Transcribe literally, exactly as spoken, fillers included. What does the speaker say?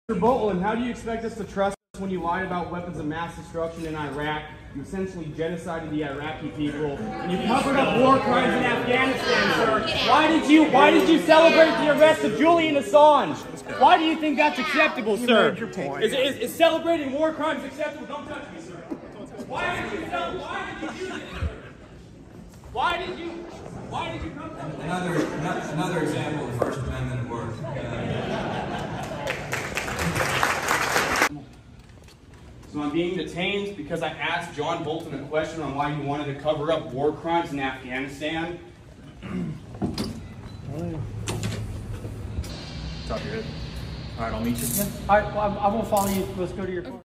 Mister Bolton, how do you expect us to trust when you lied about weapons of mass destruction in Iraq? You essentially genocided the Iraqi people, and you covered up war crimes in Afghanistan, sir. Why did you? Why did you celebrate the arrest of Julian Assange? Why do you think that's acceptable, sir? Is, is, is celebrating war crimes acceptable? Don't touch me, sir. Why did you tell? Why did you do this, sir? Why did you? Why did you come? Another another example of First Amendment work. Uh, So I'm being detained because I asked John Bolton a question on why he wanted to cover up war crimes in Afghanistan. Top of your head. All right, I'll meet you. All right, well, I won't follow you. Let's go to your car.